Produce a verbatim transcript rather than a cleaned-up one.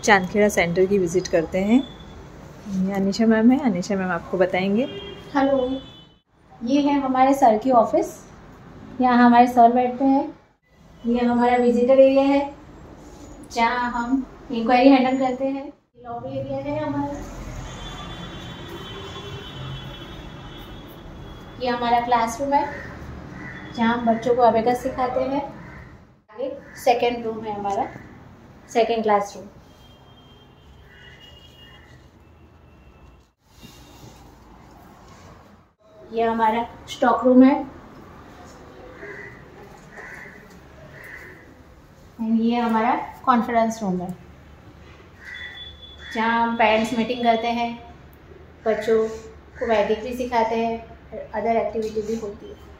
Chandkheda centre की visit करते हैं। ये अनीशा मैम है, अनीशा मैम आपको बताएंगे। हेलो, ये है हमारे सर की ऑफिस। यहाँ हमारे सर बैठते हैं। ये हमारा विजिटर एरिया है जहाँ हम इंक्वायरी हैंडल करते हैं। लॉबी एरिया है हमारा। ये हमारा क्लासरूम है जहाँ हम बच्चों को अबेकस सिखाते हैं। आगे सेकेंड रूम है हमारा, सेकेंड क्लासरूम। ये हमारा स्टॉक रूम है एंड ये हमारा कॉन्फ्रेंस रूम है जहाँ हम पेरेंट्स मीटिंग करते हैं, बच्चों को वैदिक भी सिखाते हैं, अदर एक्टिविटी भी होती है।